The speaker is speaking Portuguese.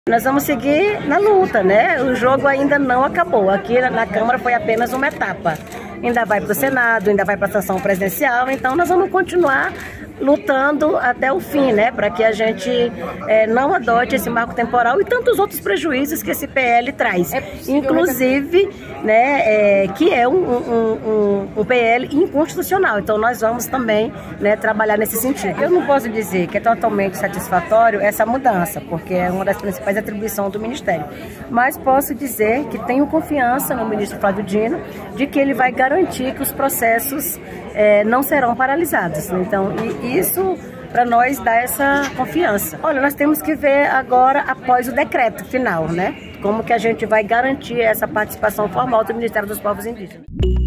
Nós vamos seguir na luta, né? O jogo ainda não acabou. Aqui na Câmara foi apenas uma etapa. Ainda vai para o Senado, ainda vai para a sanção presidencial, então nós vamos continuar lutando até o fim, né? Para que a gente não adote esse marco temporal e tantos outros prejuízos que esse PL traz. Inclusive, né, que é um PL inconstitucional. Então nós vamos também, né, trabalhar nesse sentido. Eu não posso dizer que é totalmente satisfatório essa mudança, porque é uma das principais atribuições do Ministério. Mas posso dizer que tenho confiança no ministro Flávio Dino de que ele vai garantir que os processos não serão paralisados. Então, isso para nós dá essa confiança. Olha, nós temos que ver agora, após o decreto final, né? Como que a gente vai garantir essa participação formal do Ministério dos Povos Indígenas.